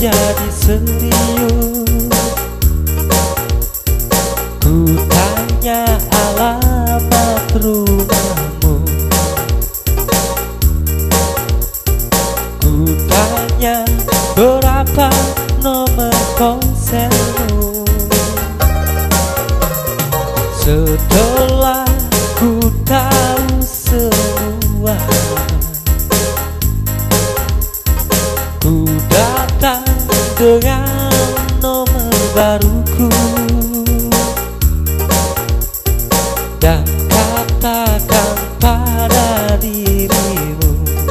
jadi serius. Ku tanya alamat rumahmu, ku tanya berapa nomor ponselmu. Setelah ku tahu semua, ku datang dengan nomor baruku dan katakan pada dirimu,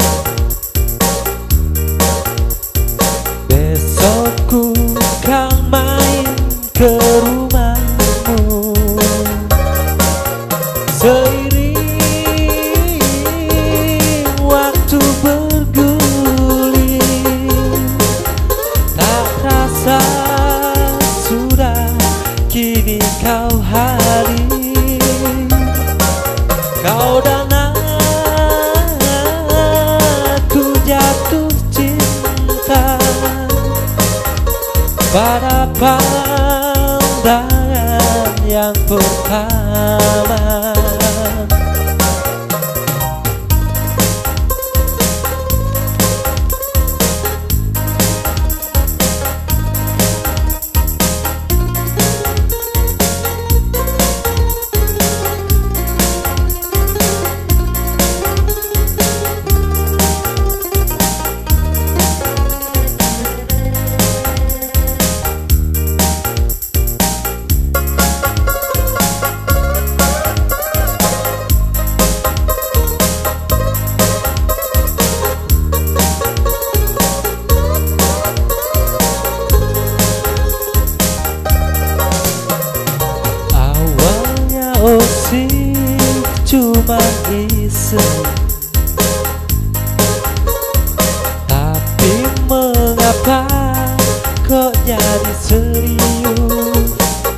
besok ku kan main ke rumahmu. Seiring waktu bergulir, tak terasa sudah kini kau hadir. Kau dan aku jatuh cinta pada pandangan yang pertama. Cuma iseng, tapi mengapa kok jadi serius?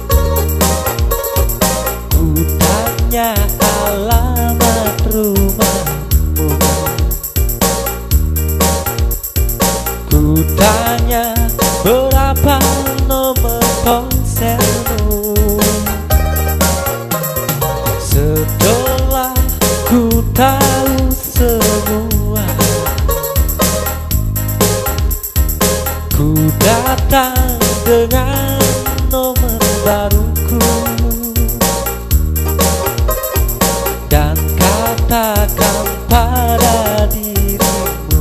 Ku tanya alamat rumahmu, ku tanya berapa nomor ponselmu. Setelah ku tahu semua, ku datang dengan nomor baruku dan katakan pada dirimu,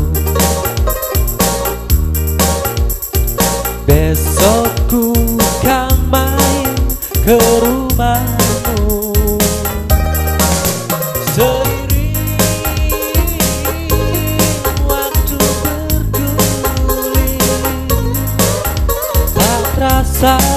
besok ku kan main ke rumahmu. Seiring waktu bergulir, tak terasa